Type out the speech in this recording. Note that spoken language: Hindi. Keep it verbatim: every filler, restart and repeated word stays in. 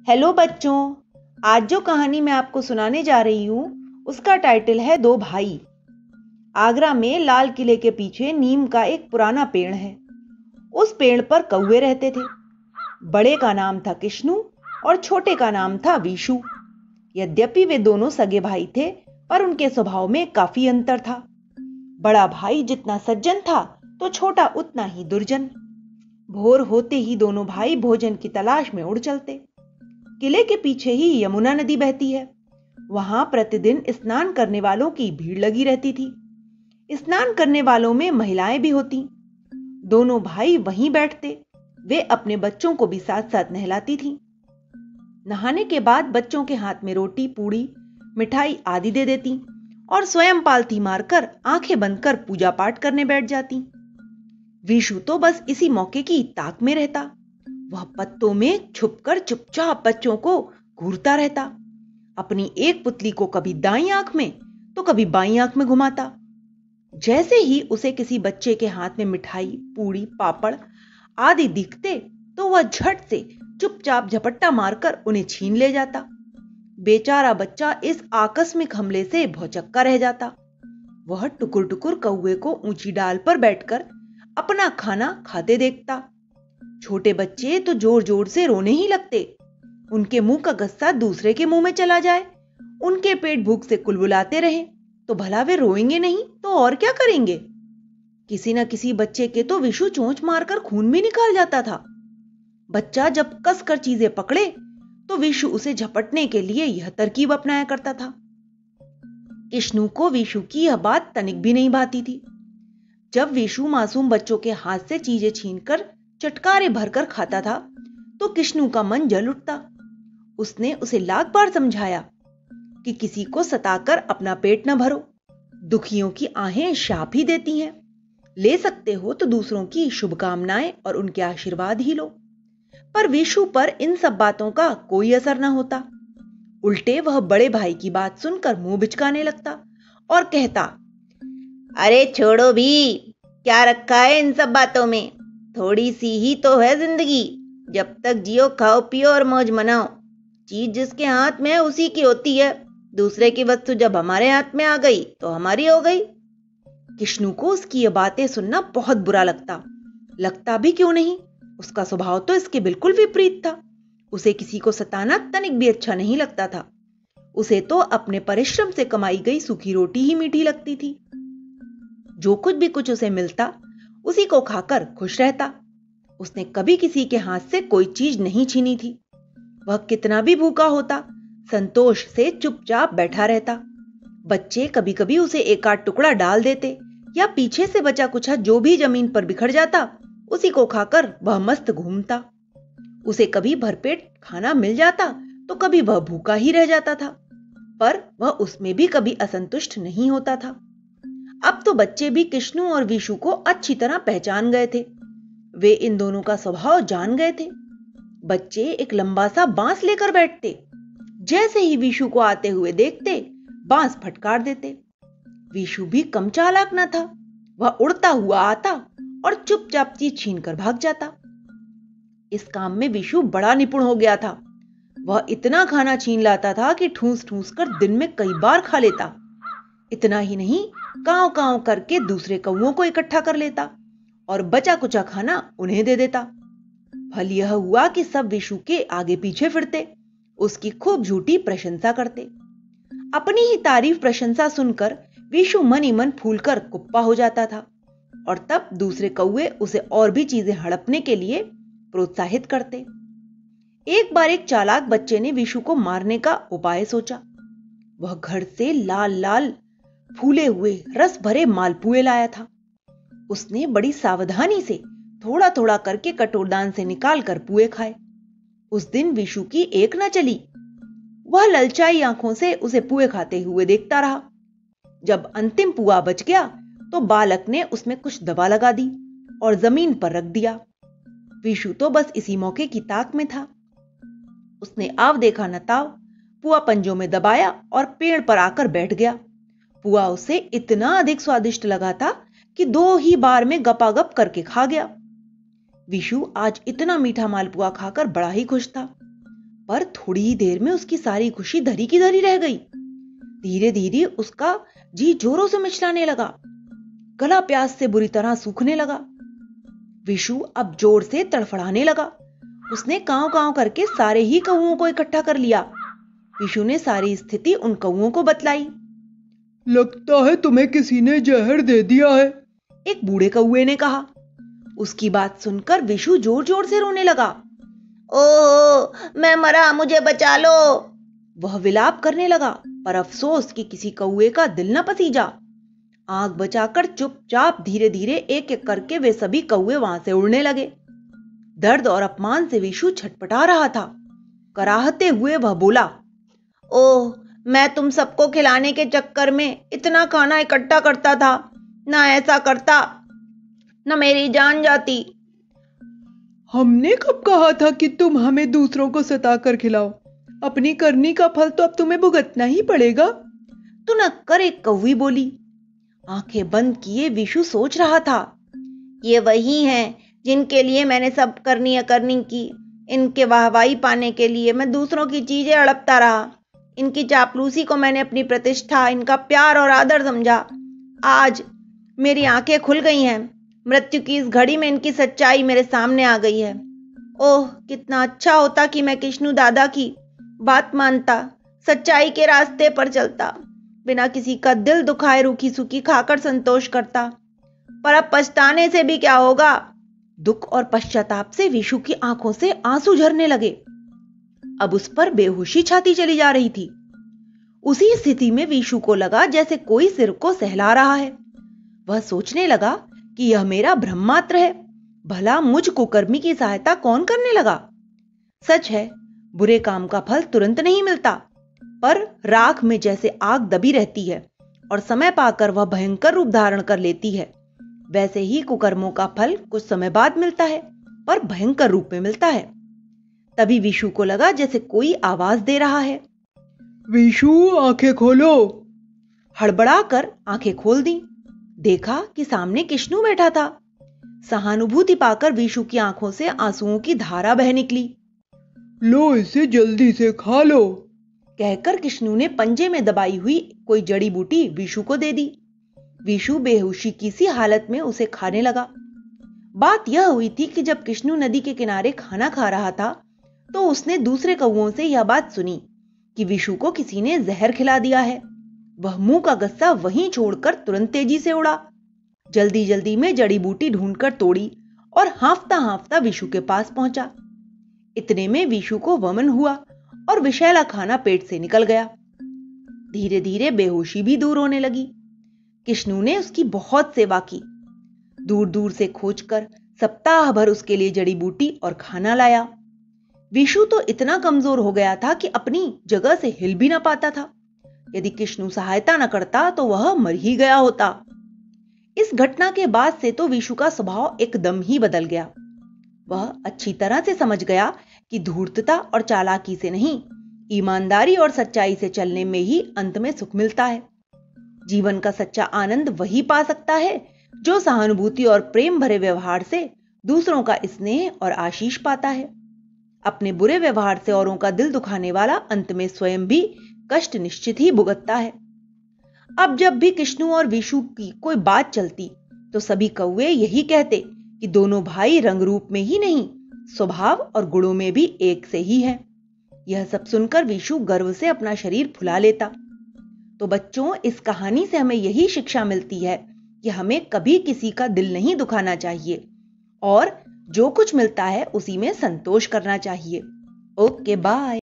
हेलो बच्चों। आज जो कहानी मैं आपको सुनाने जा रही हूँ उसका टाइटल है दो भाई। आगरा में लाल किले के पीछे नीम का एक पुराना पेड़ है। उस पेड़ पर कौवे रहते थे। बड़े का नाम था किश्नू और छोटे का नाम था विशु। यद्यपि वे दोनों सगे भाई थे, पर उनके स्वभाव में काफी अंतर था। बड़ा भाई जितना सज्जन था तो छोटा उतना ही दुर्जन। भोर होते ही दोनों भाई भोजन की तलाश में उड़ चलते। किले के पीछे ही यमुना नदी बहती है। वहां प्रतिदिन स्नान करने वालों की भीड़ लगी रहती थी। स्नान करने वालों में महिलाएं भी होती। दोनों भाई वहीं बैठते। वे अपने बच्चों को भी साथ साथ नहलाती थीं। नहाने के बाद बच्चों के हाथ में रोटी, पूड़ी, मिठाई आदि दे देती और स्वयं पालथी मारकर आंखें बंद कर पूजा पाठ करने बैठ जाती। विशु तो बस इसी मौके की ताक में रहता। वह पत्तों में छुपकर चुपचाप बच्चों को घूरता रहता। अपनी एक पुतली को कभी दाईं आंख में तो कभी बाईं आंख में घुमाता। जैसे ही उसे किसी बच्चे के हाथ में मिठाई, पूड़ी, पापड़ आदि दिखते तो वह झट से चुपचाप झपट्टा मारकर उन्हें छीन ले जाता। बेचारा बच्चा इस आकस्मिक हमले से भौचक्का रह जाता। वह टुकुर टुकुर कौवे को ऊंची डाल पर बैठकर अपना खाना खाते देखता। छोटे बच्चे तो जोर जोर से रोने ही लगते। उनके मुंह का गस्सा दूसरे के मुंह में चला जाए, उनके पेट भूख से कुलबुलाते रहे तो भला वे रोएंगे नहीं तो और क्या करेंगे। किसी न किसी बच्चे के तो विशु चोंच मारकर खून भी निकाल जाता था। बच्चा जब कसकर चीजें पकड़े तो विशु उसे झपटने के लिए यह तरकीब अपनाया करता था। किश्नू को विशु की यह बात तनिक भी नहीं भाती थी। जब विशु मासूम बच्चों के हाथ से चीजें छीनकर चटकारे भरकर खाता था तो किश्नू का मन जल उठता। उसने उसे लाख बार समझाया कि किसी को सताकर अपना पेट न भरो। दुखियों की आहें शाप ही देती हैं। ले सकते हो तो दूसरों की शुभकामनाएं और उनके आशीर्वाद ही लो। पर विशु पर इन सब बातों का कोई असर न होता। उल्टे वह बड़े भाई की बात सुनकर मुंह बिचकाने लगता और कहता, अरे छोड़ो भी, क्या रखा है इन सब बातों में। थोड़ी सी ही तो है जिंदगी। जब तक जियो, खाओ पियो और मौज मनाओ। चीज जिसके हाथ में है उसी की होती है। दूसरे की वस्तु जब हमारे हाथ में आ गई तो हमारी हो गई। किश्नू को उसकी ये बातें सुनना बहुत बुरा लगता। लगता भी क्यों नहीं, उसका स्वभाव तो इसके बिल्कुल विपरीत था। उसे किसी को सताना तनिक भी अच्छा नहीं लगता था। उसे तो अपने परिश्रम से कमाई गई सूखी रोटी ही मीठी लगती थी। जो कुछ भी कुछ उसे मिलता उसी को खाकर खुश रहता। उसने कभी किसी के हाथ से कोई चीज नहीं छीनी थी। वह कितना भी भूखा होता, संतोष से चुपचाप बैठा रहता। बच्चे कभी कभी उसे एक आध टुकड़ा डाल देते या पीछे से बचा कुचा जो भी जमीन पर बिखर जाता उसी को खाकर वह मस्त घूमता। उसे कभी भरपेट खाना मिल जाता तो कभी वह भूखा ही रह जाता था, पर वह उसमें भी कभी असंतुष्ट नहीं होता था। अब तो बच्चे भी किश्नू और विशु को अच्छी तरह पहचान गए थे। वे इन दोनों का स्वभाव जान गए थे। बच्चे एक लंबा सा बांस लेकर बैठते। जैसे ही विशु को आते हुए देखते बांस फटकार देते। विशु भी कम चालाक न था। वह उड़ता हुआ आता और चुपचाप चीज छीन कर भाग जाता। इस काम में विशु बड़ा निपुण हो गया था। वह इतना खाना छीन लाता था कि ठूस ठूस कर दिन में कई बार खा लेता। इतना ही नहीं, कांव कांव करके दूसरे कौवों को इकट्ठा कर लेता और बचा कुचा खाना उन्हें दे देता। फल यह हुआ कि सब विशु के आगे पीछे फिरते, उसकी खूब झूठी प्रशंसा करते। अपनी ही तारीफ प्रशंसा सुनकर विशु मन ही मन फूलकर कुप्पा हो जाता था और तब दूसरे कौवे उसे और भी चीजें हड़पने के लिए प्रोत्साहित करते। एक बार एक चालाक बच्चे ने विशु को मारने का उपाय सोचा। वह घर से लाल लाल फूले हुए रस भरे मालपुए लाया था। उसने बड़ी सावधानी से थोड़ा थोड़ा करके कटोरदान से निकाल कर पुए खाए। उस दिन विशु की एक न चली। वह ललचाई आंखों से उसे पुए खाते हुए देखता रहा। जब अंतिम पुआ बच गया तो बालक ने उसमें कुछ दवा लगा दी और जमीन पर रख दिया। विशु तो बस इसी मौके की ताक में था। उसने आव देखा न ताव पुआ पंजों में दबाया और पेड़ पर आकर बैठ गया। पुआ उसे इतना अधिक स्वादिष्ट लगा था कि दो ही बार में गपागप करके खा गया। विशु आज इतना मीठा मालपुआ खाकर बड़ा ही खुश था। पर थोड़ी ही देर में उसकी सारी खुशी धरी की धरी रह गई। धीरे धीरे उसका जी जोरों से मिचलाने लगा, गला प्यास से बुरी तरह सूखने लगा। विशु अब जोर से तड़फड़ाने लगा। उसने कांव कांव करके सारे ही कौओं को इकट्ठा कर लिया। विशु ने सारी स्थिति उन कौओं को बतलाई। लगता है तुम्हें किसी ने जहर दे दिया है, एक बूढ़े कौए ने कहा। उसकी बात सुनकर विशु जोर जोर से रोने लगा। ओह, मैं मरा, मुझे बचा लो, वह विलाप करने लगा। पर अफसोस कि किसी कौए का दिल न पसीजा। आंख बचाकर चुपचाप धीरे धीरे एक एक करके वे सभी कौए वहां से उड़ने लगे। दर्द और अपमान से विशु छटपटा रहा था। कराहते हुए वह बोला, ओह, मैं तुम सबको खिलाने के चक्कर में इतना खाना इकट्ठा करता था, ना ऐसा करता न मेरी जान जाती। हमने कब कहा था कि तुम हमें दूसरों को सताकर खिलाओ? अपनी करनी का फल तो अब तुम्हें भुगतना ही पड़ेगा। तू न कर, एक कौवी बोली। आंखें बंद किए विशु सोच रहा था, ये वही हैं जिनके लिए मैंने सब करनी अकरनी की। इनके वाहवाही पाने के लिए मैं दूसरों की चीजें हड़पता रहा। इनकी चापलूसी को मैंने अपनी प्रतिष्ठा, इनका प्यार और आदर समझा। आज मेरी आंखें खुल गई हैं। मृत्यु की इस घड़ी में इनकी सच्चाई मेरे सामने आ गई है। ओह, कितना अच्छा होता कि मैं किश्नू दादा की बात मानता, सच्चाई के रास्ते पर चलता, बिना किसी का दिल दुखाए रूखी सूखी खाकर संतोष करता। पर अब पछताने से भी क्या होगा? दुख और पश्चाताप से विशु की आंखों से आंसू झरने लगे। अब उस पर बेहोशी छाती चली जा रही थी। उसी स्थिति में विशु को लगा जैसे कोई सिर को सहला रहा है। वह सोचने लगा कि यह मेरा भ्रम मात्र है। भला मुझ कुकर्मी की सहायता कौन करने लगा? सच है, बुरे काम का फल तुरंत नहीं मिलता, पर राख में जैसे आग दबी रहती है और समय पाकर वह भयंकर रूप धारण कर लेती है, वैसे ही कुकर्मों का फल कुछ समय बाद मिलता है, पर भयंकर रूप में मिलता है। तभी विशु को लगा जैसे कोई आवाज दे रहा है, विशु, आंखें खोलो। हड़बड़ाकर आंखें खोल दी। देखा कि सामने किश्नू बैठा था। सहानुभूति पाकर विशु की आंखों से आंसुओं की धारा बह निकली। लो, इसे जल्दी से खा लो, कहकर किश्नू ने पंजे में दबाई हुई कोई जड़ी बूटी विशु को दे दी। विशु बेहोशी की सी हालत में उसे खाने लगा। बात यह हुई थी कि जब किश्नू नदी के किनारे खाना खा रहा था तो उसने दूसरे कौओं से यह बात सुनी कि विशु को किसी ने जहर खिला दिया है। वह मुंह का गस्सा वहीं छोड़कर तुरंत तेजी से उड़ा। जल्दी जल्दी में जड़ी बूटी ढूंढकर तोड़ी और हांफता हांफता विशु के पास पहुंचा। इतने में विशु को वमन हुआ और विषैला खाना पेट से निकल गया। धीरे धीरे बेहोशी भी दूर होने लगी। किश्नू ने उसकी बहुत सेवा की। दूर दूर से खोजकर सप्ताह भर उसके लिए जड़ी बूटी और खाना लाया। विशु तो इतना कमजोर हो गया था कि अपनी जगह से हिल भी ना पाता था। यदि किश्नू सहायता न करता तो वह मर ही गया होता। इस घटना के बाद से तो विशु का स्वभाव एकदम ही बदल गया। वह अच्छी तरह से समझ गया कि धूर्तता और चालाकी से नहीं, ईमानदारी और सच्चाई से चलने में ही अंत में सुख मिलता है। जीवन का सच्चा आनंद वही पा सकता है जो सहानुभूति और प्रेम भरे व्यवहार से दूसरों का स्नेह और आशीष पाता है। अपने बुरे व्यवहार से औरों का दिल दुखाने वाला अंत में स्वयं भी कष्ट निश्चित ही भुगतता है। अब जब भी किश्नू और विशु की कोई बात चलती तो सभी कौवे यही कहते कि दोनों भाई रंग रूप में ही नहीं, स्वभाव और गुणों में भी एक से ही हैं। यह सब सुनकर विशु गर्व से अपना शरीर फुला लेता। तो बच्चों, इस कहानी से हमें यही शिक्षा मिलती है कि हमें कभी किसी का दिल नहीं दुखाना चाहिए और जो कुछ मिलता है उसी में संतोष करना चाहिए। Okay, bye.